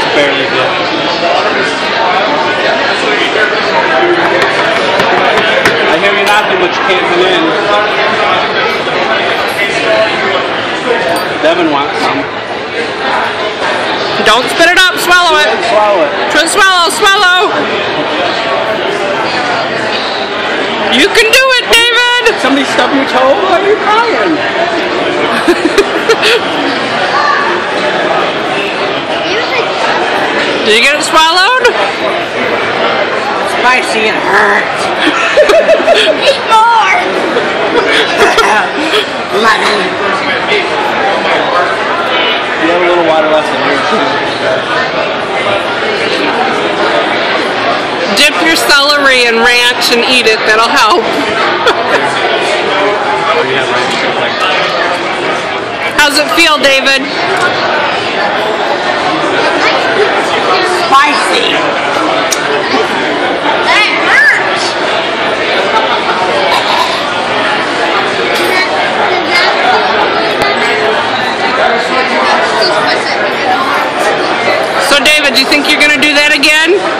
barely dip. I hear you're not doing much camping in. Devin wants some. Don't spit it up, swallow it. Swallow it. Swallow, swallow. You can do it, David. Somebody stubbed your toe? Why are you crying? Did you get it swallowed? Spicy and hurts. Eat more. Lemon. You have a little water left in here too. Dip your celery in ranch and eat it. That'll help. How's it feel, David? Spicy. That hurts. So, David, do you think you're going to do that again?